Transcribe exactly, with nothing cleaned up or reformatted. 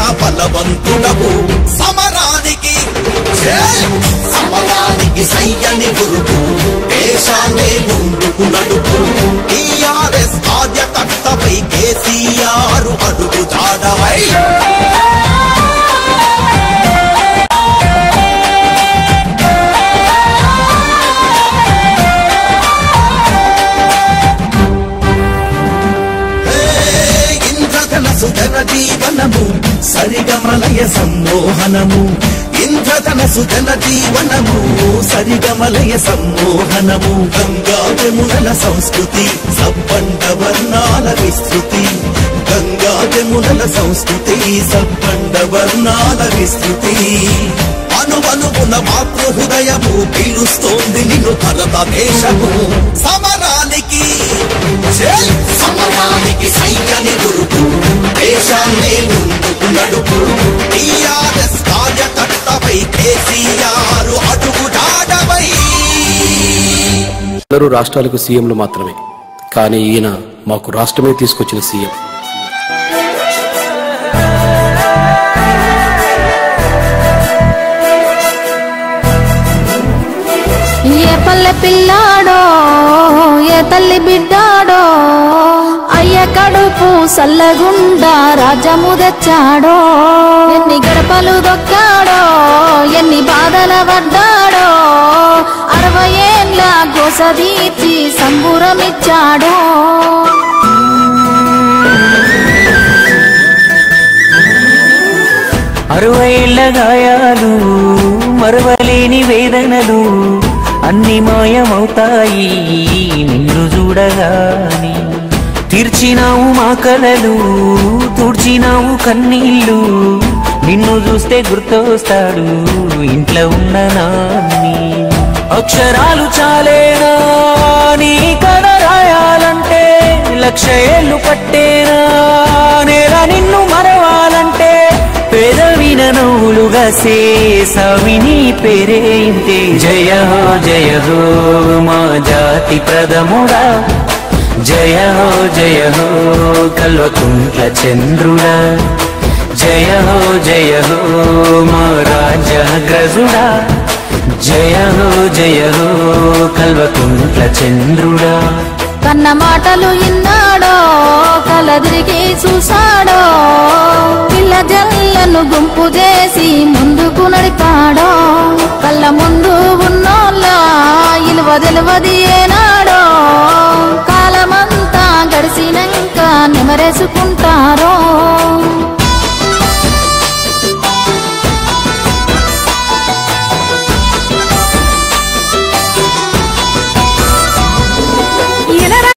బలవంతుడవు సమరానికి సమరానికి సయ్యని గురువు దేశాన్ని ముందుకు నడుపు టీఆర్ఎస్ కార్యకర్తపై కేసీఆర్ అడుగు జాడవై జీవనము సరిగమలయ సమ్మోహనము ఇంద్రధనసు జన జీవనము సరిగమలయ సమ్మోహనము గంగా జమునల సంస్కృతి సబ్బండ వర్ణాల విస్తృతి గంగా జమునల సంస్కృతి సబ్బండ వర్ణాల విస్తృతి అనువనుగుణ మాతృ హృదయము పీలుస్తోంది నిన్ను భారతదేశము సమరానికి సమరానికి సైన్యాన్ని గురుపు దేశాన్ని ముందుకు నడుపు టీఆర్ఎస్ కార్యకర్తపై కేసీఆర్ అడుగు జాడవై. అందరూ రాష్ట్రాలకు సీఎంలు మాత్రమే, కానీ ఈయన మాకు రాష్ట్రమే తీసుకొచ్చిన సీఎం. ఏ పల్లె పిల్లాడో ఏ తల్లి బిడ్డాడో అయ్య కడుపు సల్లగుండా రాజ్యము తెచ్చాడో ఎన్ని గడపలు దొక్కాడో ఎన్ని బాధల పడ్డాడో అరవై ఏళ్ళ గోసదీర్చి సంబురమిచ్చాడో అరవై ఏళ్ళ గాయాలు మరవలేని వేదనలు అన్ని మాయమవుతాయి నిన్ను చూడగాని తీర్చినావు మా కలలు తుడిచినావు కన్నీళ్ళు నిన్ను చూస్తే గుర్తొస్తాడు ఇంట్లో ఉన్న నాన్ని అక్షరాలు చాలేనా నీ కథ రాయాలంటే లక్ష ఏళ్ళు పట్టేనా నేల నిన్ను మరవాలంటే పెదవిన నవ్వులుగా సేసవిని పేరే ఇంతే జయ హో జయ హో మా జాతి ప్రథముడా జయ హో జయ హో కల్వకుంట్ల చంద్రుడా జయ హో జయ హో మా రాజగ్రజుడా జయ హో జయ హో కల్వకుంట్ల చంద్రుడా కన్న మాటలు ఇన్నాడో కలదిరిగి చూసాడో పిల్ల జల్లను గుంపు చేసి ముందుకు నడిపాడో కళ్ళ ముందు ఉన్నోళ్ళ ఇలువ తెలువది ఏనాడో కాలమంతా గడిచినాక నెమరేసుకుంటారో